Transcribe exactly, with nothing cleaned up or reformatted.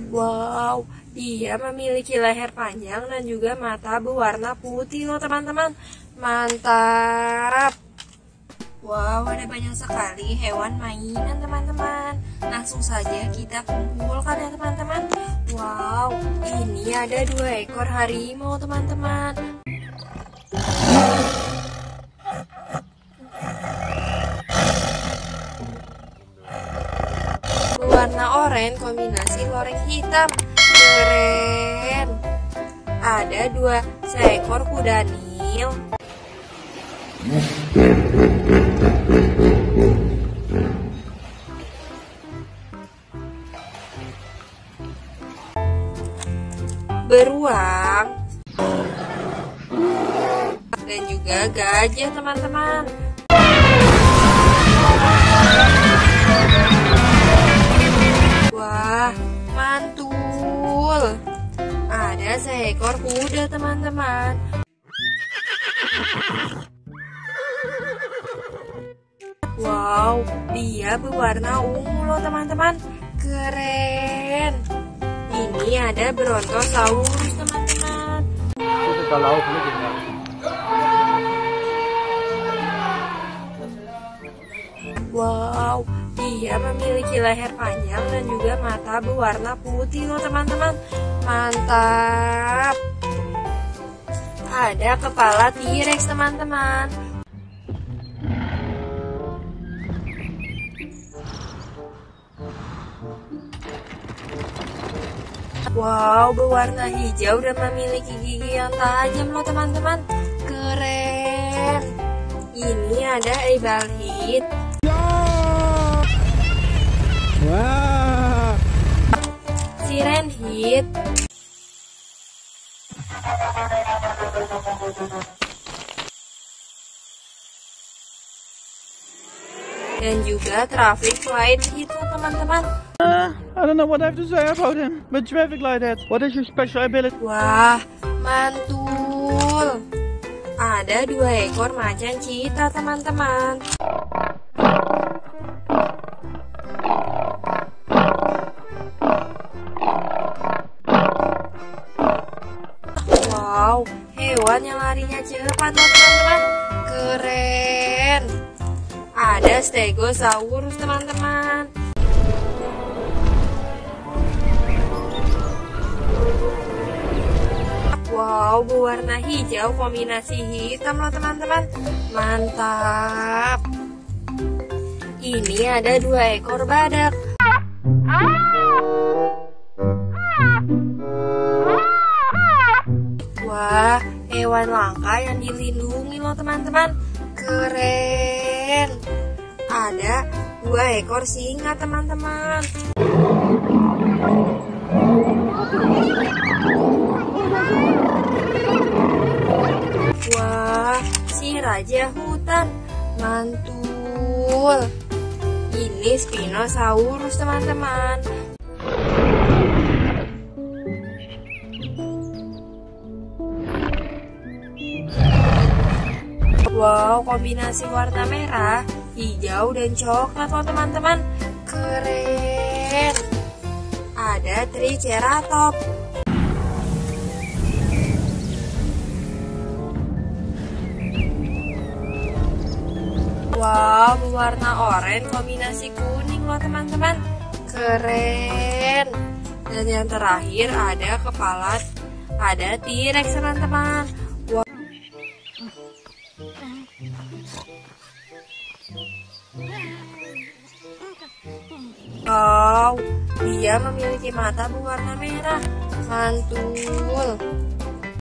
Wow, dia memiliki leher panjang dan juga mata berwarna putih loh teman-teman. Mantap. Wow, ada banyak sekali hewan mainan teman-teman. Langsung saja kita kumpulkan ya teman-teman. Wow, ini ada dua ekor harimau teman-teman. Warna oranye kombinasi loreng hitam. Keren. Ada dua seekor kuda Nil. Beruang. Dan juga gajah teman-teman. Wah, mantul. Ada seekor kuda teman-teman. Wow, dia berwarna ungu loh teman-teman. Keren. Ini ada Brontosaurus teman-teman. Wow, dia memiliki leher panjang dan juga mata berwarna putih loh teman-teman. Mantap. Ada kepala T-Rex teman-teman. Wow, berwarna hijau dan memiliki gigi yang tajam loh teman-teman. Keren. Ini ada Ebalhead. Wow. Sirenhead. Dan juga Traffic Light itu teman-teman. Uh, I don't know what I have to say about him, but traffic light head. What is your special ability? Wah, mantul. Ada dua ekor macan cheetah teman-teman. Wow, hewan yang larinya cepat loh teman-teman. Keren. Ada Stegosaurus teman-teman. Wow, berwarna hijau kombinasi hitam loh teman-teman. Mantap. Ini ada dua ekor badak. Wah, hewan langka yang dilindungi loh teman-teman. Keren. Ada dua ekor singa teman-teman. Wah, si raja hutan. Mantul. Ini Spinosaurus teman-teman. Wow, kombinasi warna merah, hijau, dan coklat loh teman-teman. Keren. Ada Triceratops. Wow, berwarna oranye kombinasi kuning loh teman-teman. Keren. Dan yang terakhir ada kepala, ada T-Rex teman-teman. Wow. Wow, dia memiliki mata berwarna merah. Mantul.